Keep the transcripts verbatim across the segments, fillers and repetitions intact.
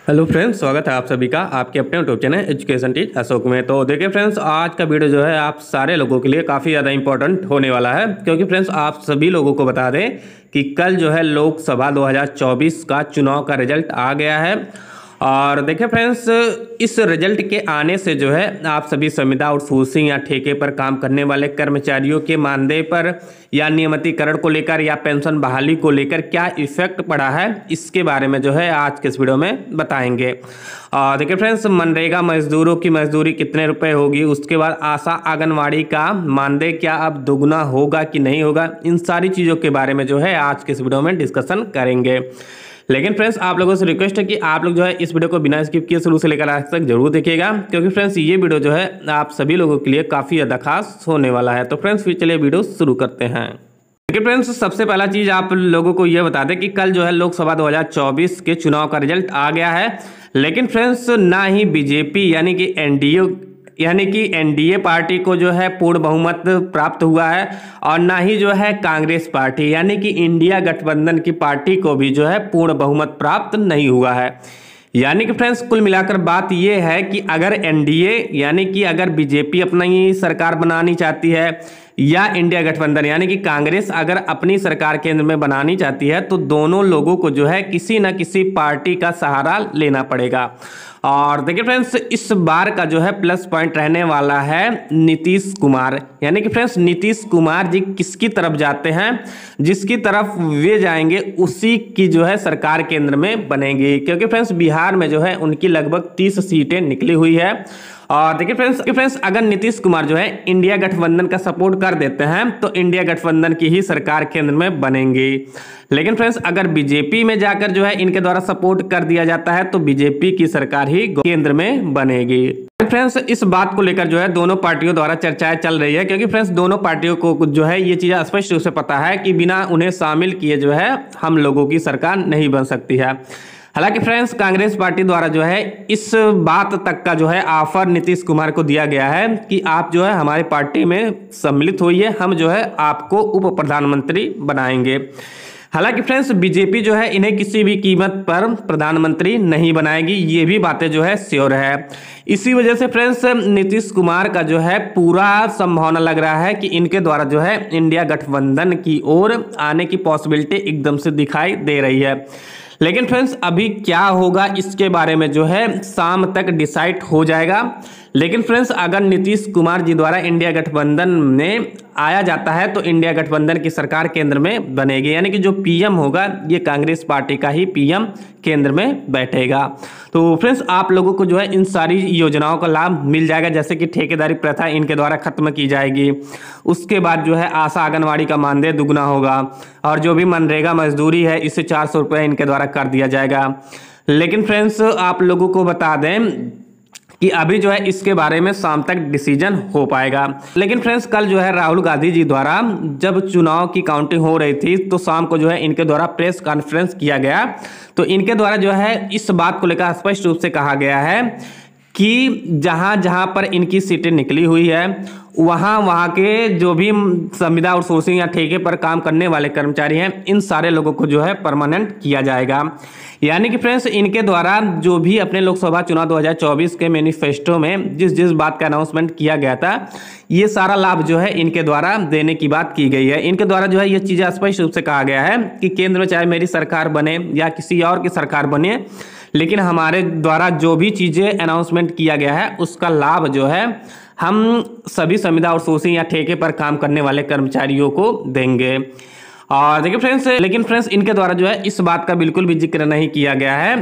Hello friends, स्वागत है आप सभी का आपके अपने YouTube channel education teach Ashok में। तो देखिए फ्रेंड्स, आज का वीडियो जो है आप सारे लोगों के लिए काफ़ी ज़्यादा इंपॉर्टेंट होने वाला है, क्योंकि फ्रेंड्स आप सभी लोगों को बता दें कि कल जो है लोकसभा दो हज़ार चौबीस का चुनाव का रिजल्ट आ गया है। और देखिए फ्रेंड्स, इस रिजल्ट के आने से जो है आप सभी संविदा आउटसोर्सिंग या ठेके पर काम करने वाले कर्मचारियों के मानदेय पर या नियमितीकरण को लेकर या पेंशन बहाली को लेकर क्या इफेक्ट पड़ा है, इसके बारे में जो है आज के इस वीडियो में बताएंगे। और देखिए फ्रेंड्स, मनरेगा मजदूरों की मजदूरी कितने रुपए होगी, उसके बाद आशा आंगनवाड़ी का मानदेय क्या अब दोगुना होगा कि नहीं होगा, इन सारी चीज़ों के बारे में जो है आज के इस वीडियो में डिस्कशन करेंगे। लेकिन फ्रेंड्स, आप लोगों से रिक्वेस्ट है कि आप लोग जो है इस वीडियो को बिना स्किप किए शुरू से लेकर आज तक जरूर देखिएगा, क्योंकि फ्रेंड्स ये वीडियो जो है आप सभी लोगों के लिए काफ़ी ज़्यादा खास होने वाला है। तो फ्रेंड्स फिर चलिए वीडियो शुरू करते हैं। देखिए फ्रेंड्स, सबसे पहला चीज़ आप लोगों को ये बता दें कि कल जो है लोकसभा दो हज़ार चौबीस के चुनाव का रिजल्ट आ गया है। लेकिन फ्रेंड्स, ना ही बीजेपी यानी कि एनडीए यानी कि एनडीए पार्टी को जो है पूर्ण बहुमत प्राप्त हुआ है, और ना ही जो है कांग्रेस पार्टी यानी कि इंडिया गठबंधन की पार्टी को भी जो है पूर्ण बहुमत प्राप्त नहीं हुआ है। यानी कि फ्रेंड्स, कुल मिलाकर बात यह है कि अगर एनडीए यानी कि अगर बीजेपी अपनी सरकार बनानी चाहती है या इंडिया गठबंधन यानी कि कांग्रेस अगर अपनी सरकार केंद्र में बनानी चाहती है, तो दोनों लोगों को जो है किसी न किसी पार्टी का सहारा लेना पड़ेगा। और देखिए फ्रेंड्स, इस बार का जो है प्लस पॉइंट रहने वाला है नीतीश कुमार। यानी कि फ्रेंड्स, नीतीश कुमार जी किसकी तरफ जाते हैं, जिसकी तरफ वे जाएंगे उसी की जो है सरकार केंद्र में बनेगी। क्योंकि फ्रेंड्स, बिहार में जो है उनकी लगभग तीस सीटें निकली हुई है। और देखिए फ्रेंड्स फ्रेंड्स अगर नीतीश कुमार जो है इंडिया गठबंधन का सपोर्ट कर देते हैं तो इंडिया गठबंधन की ही सरकार केंद्र में बनेगी। लेकिन फ्रेंड्स, अगर बीजेपी में जाकर जो है इनके द्वारा सपोर्ट कर दिया जाता है तो बीजेपी की सरकार ही केंद्र में बनेगी। फ्रेंड्स, इस बात को लेकर जो है दोनों पार्टियों द्वारा चर्चाएं चल रही है, क्योंकि फ्रेंड्स दोनों पार्टियों को जो है ये चीज़ स्पष्ट रूप से पता है कि बिना उन्हें शामिल किए जो है हम लोगों की सरकार नहीं बन सकती है। हालांकि फ्रेंड्स, कांग्रेस पार्टी द्वारा जो है इस बात तक का जो है ऑफर नीतीश कुमार को दिया गया है कि आप जो है हमारी पार्टी में सम्मिलित होइए, हम जो है आपको उप प्रधानमंत्री बनाएंगे। हालांकि फ्रेंड्स, बीजेपी जो है इन्हें किसी भी कीमत पर प्रधानमंत्री नहीं बनाएगी, ये भी बातें जो है श्योर है। इसी वजह से फ्रेंड्स, नीतीश कुमार का जो है पूरा संभावना लग रहा है कि इनके द्वारा जो है इंडिया गठबंधन की ओर आने की पॉसिबिलिटी एकदम से दिखाई दे रही है। लेकिन फ्रेंड्स, अभी क्या होगा इसके बारे में जो है शाम तक डिसाइड हो जाएगा। लेकिन फ्रेंड्स, अगर नीतीश कुमार जी द्वारा इंडिया गठबंधन में आया जाता है तो इंडिया गठबंधन की सरकार केंद्र में बनेगी, यानी कि जो पीएम होगा ये कांग्रेस पार्टी का ही पीएम केंद्र में बैठेगा। तो फ्रेंड्स, आप लोगों को जो है इन सारी योजनाओं का लाभ मिल जाएगा, जैसे कि ठेकेदारी प्रथा इनके द्वारा खत्म की जाएगी। उसके बाद जो है आशा आंगनवाड़ी का मानदेय दुगना होगा, और जो भी मनरेगा मजदूरी है इसे चार सौ रुपये इनके द्वारा कर दिया जाएगा। लेकिन फ्रेंड्स, आप लोगों को बता दें कि अभी जो है इसके बारे में शाम तक डिसीजन हो पाएगा। लेकिन फ्रेंड्स, कल जो है राहुल गांधी जी द्वारा जब चुनाव की काउंटिंग हो रही थी तो शाम को जो है इनके द्वारा प्रेस कॉन्फ्रेंस किया गया, तो इनके द्वारा जो है इस बात को लेकर स्पष्ट रूप से कहा गया है कि जहां जहां पर इनकी सीटें निकली हुई है वहां वहां के जो भी संविदा आउटसोर्सिंग या ठेके पर काम करने वाले कर्मचारी हैं, इन सारे लोगों को जो है परमानेंट किया जाएगा। यानी कि फ्रेंड्स, इनके द्वारा जो भी अपने लोकसभा चुनाव दो हज़ार चौबीस के मैनिफेस्टो में जिस जिस बात का अनाउंसमेंट किया गया था, ये सारा लाभ जो है इनके द्वारा देने की बात की गई है। इनके द्वारा जो है ये चीज़ें स्पष्ट रूप से कहा गया है कि केंद्र में चाहे मेरी सरकार बने या किसी और की सरकार बने, लेकिन हमारे द्वारा जो भी चीज़ें अनाउंसमेंट किया गया है उसका लाभ जो है हम सभी संविदा आउटसोर्सिंग या ठेके पर काम करने वाले कर्मचारियों को देंगे। और देखिए फ्रेंड्स, लेकिन फ्रेंड्स इनके द्वारा जो है इस बात का बिल्कुल भी जिक्र नहीं किया गया है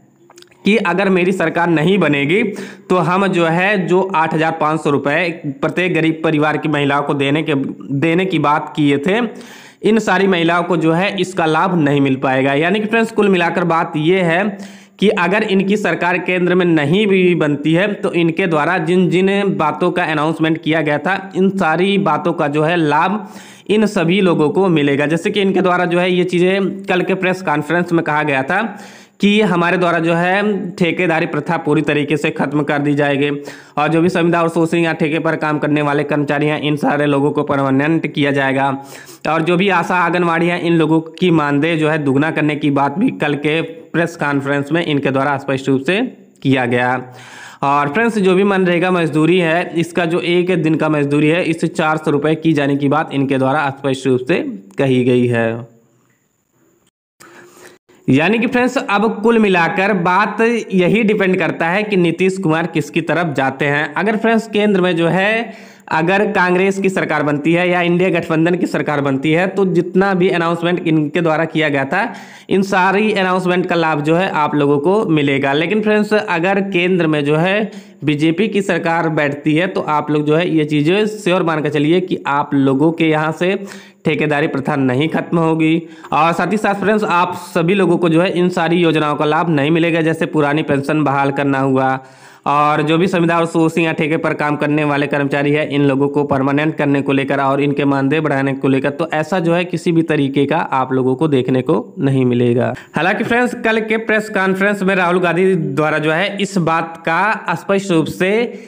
कि अगर मेरी सरकार नहीं बनेगी तो हम जो है जो आठ हज़ार पाँच सौ रुपये प्रत्येक गरीब परिवार की महिलाओं को देने के देने की बात किए थे, इन सारी महिलाओं को जो है इसका लाभ नहीं मिल पाएगा। यानी कि फ्रेंड्स, कुल मिलाकर बात यह है कि अगर इनकी सरकार केंद्र में नहीं भी बनती है तो इनके द्वारा जिन जिन बातों का अनाउंसमेंट किया गया था इन सारी बातों का जो है लाभ इन सभी लोगों को मिलेगा। जैसे कि इनके द्वारा जो है ये चीज़ें कल के प्रेस कॉन्फ्रेंस में कहा गया था कि हमारे द्वारा जो है ठेकेदारी प्रथा पूरी तरीके से खत्म कर दी जाएगी और जो भी संविदा आउटसोर्सिंग या ठेके पर काम करने वाले कर्मचारी हैं इन सारे लोगों को परमानेंट किया जाएगा और जो भी आशा आंगनवाड़ी हैं इन लोगों की मानदेय जो है दुगना करने की बात भी कल के प्रेस कॉन्फ्रेंस में इनके द्वारा स्पष्ट रूप से किया गया। और फ्रेंड्स जो भी मनरेगा मजदूरी है इसका जो एक दिन का मजदूरी है इससे चार सौ रुपये की जाने की बात इनके द्वारा स्पष्ट रूप से कही गई है। यानी कि फ्रेंड्स अब कुल मिलाकर बात यही डिपेंड करता है कि नीतीश कुमार किसकी तरफ जाते हैं। अगर फ्रेंड्स केंद्र में जो है अगर कांग्रेस की सरकार बनती है या इंडिया गठबंधन की सरकार बनती है तो जितना भी अनाउंसमेंट इनके द्वारा किया गया था इन सारी अनाउंसमेंट का लाभ जो है आप लोगों को मिलेगा। लेकिन फ्रेंड्स अगर केंद्र में जो है बीजेपी की सरकार बैठती है तो आप लोग जो है ये चीज़ें श्योर मान कर चलिए कि आप लोगों के यहाँ से ठेकेदारी प्रथा नहीं खत्म होगी और साथ ही साथ फ्रेंड्स आप सभी लोगों को जो है इन सारी योजनाओं का लाभ नहीं मिलेगा, जैसे पुरानी पेंशन बहाल करना हुआ और जो भी संविदा आउटसोर्सिंग या ठेके पर काम करने वाले कर्मचारी है इन लोगों को परमानेंट करने को लेकर और इनके मानदेय बढ़ाने को लेकर तो ऐसा जो है किसी भी तरीके का आप लोगों को देखने को नहीं मिलेगा। हालांकि फ्रेंड्स कल के प्रेस कॉन्फ्रेंस में राहुल गांधी द्वारा जो है इस बात का स्पष्ट रूप से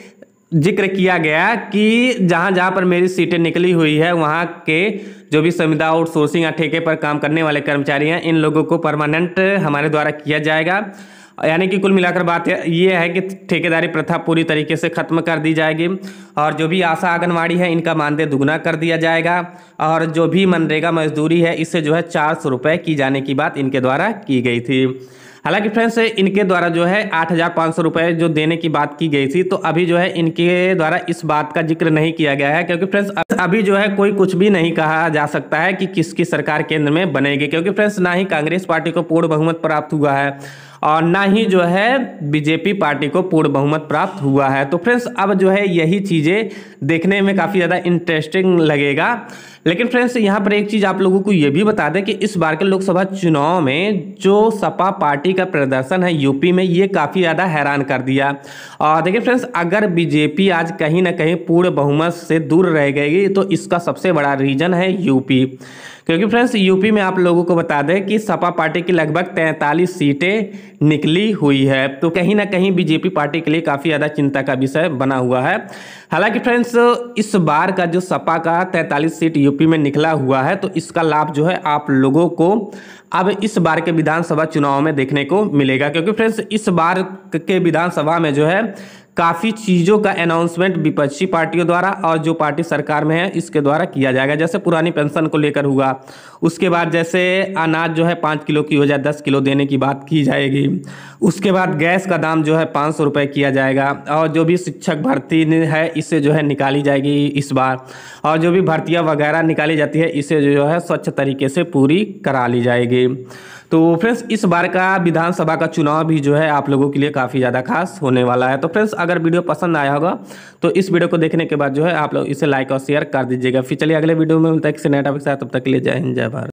जिक्र किया गया कि जहां जहां पर मेरी सीटें निकली हुई है वहां के जो भी संविदा आउटसोर्सिंग या ठेके पर काम करने वाले कर्मचारी हैं इन लोगों को परमानेंट हमारे द्वारा किया जाएगा। यानी कि कुल मिलाकर बात ये है कि ठेकेदारी प्रथा पूरी तरीके से खत्म कर दी जाएगी और जो भी आशा आंगनवाड़ी है इनका मानदेय दुगना कर दिया जाएगा और जो भी मनरेगा मजदूरी है इससे जो है चार सौ रुपये की जाने की बात इनके द्वारा की गई थी। हालांकि फ्रेंड्स इनके द्वारा जो है आठ हज़ार पाँच सौ रुपये जो देने की बात की गई थी तो अभी जो है इनके द्वारा इस बात का जिक्र नहीं किया गया है क्योंकि फ्रेंड्स अभी जो है कोई कुछ भी नहीं कहा जा सकता है कि किसकी सरकार केंद्र में बनेगी, क्योंकि फ्रेंड्स ना ही कांग्रेस पार्टी को पूर्ण बहुमत प्राप्त हुआ है और ना ही जो है बीजेपी पार्टी को पूर्ण बहुमत प्राप्त हुआ है। तो फ्रेंड्स अब जो है यही चीज़ें देखने में काफ़ी ज़्यादा इंटरेस्टिंग लगेगा। लेकिन फ्रेंड्स यहाँ पर एक चीज़ आप लोगों को ये भी बता दें कि इस बार के लोकसभा चुनाव में जो सपा पार्टी का प्रदर्शन है यूपी में ये काफ़ी ज़्यादा हैरान कर दिया। और देखिए फ्रेंड्स अगर बीजेपी आज कहीं ना कहीं पूर्ण बहुमत से दूर रह गई तो इसका सबसे बड़ा रीजन है यूपी, क्योंकि फ्रेंड्स यूपी में आप लोगों को बता दें कि सपा पार्टी की लगभग तैंतालीस सीटें निकली हुई है, तो कहीं ना कहीं बीजेपी पार्टी के लिए काफ़ी ज़्यादा चिंता का विषय बना हुआ है। हालांकि फ्रेंड्स इस बार का जो सपा का तैंतालीस सीट यूपी में निकला हुआ है तो इसका लाभ जो है आप लोगों को अब इस बार के विधानसभा चुनाव में देखने को मिलेगा, क्योंकि फ्रेंड्स इस बार के विधानसभा में जो है काफ़ी चीज़ों का अनाउंसमेंट विपक्षी पार्टियों द्वारा और जो पार्टी सरकार में है इसके द्वारा किया जाएगा। जैसे पुरानी पेंशन को लेकर हुआ, उसके बाद जैसे अनाज जो है पाँच किलो की हो जाए दस किलो देने की बात की जाएगी, उसके बाद गैस का दाम जो है पाँच सौ रुपये किया जाएगा और जो भी शिक्षक भर्ती है इससे जो है निकाली जाएगी इस बार, और जो भी भर्तियाँ वगैरह निकाली जाती है इसे जो है स्वच्छ तरीके से पूरी करा ली जाएगी। तो फ्रेंड्स इस बार का विधानसभा का चुनाव भी जो है आप लोगों के लिए काफ़ी ज़्यादा खास होने वाला है। तो फ्रेंड्स अगर वीडियो पसंद आया होगा तो इस वीडियो को देखने के बाद जो है आप लोग इसे लाइक और शेयर कर दीजिएगा। फिर चलिए अगले वीडियो में मिलता है किसी नए टॉपिक के साथ, तब तक के लिए जय हिंद जय भारत।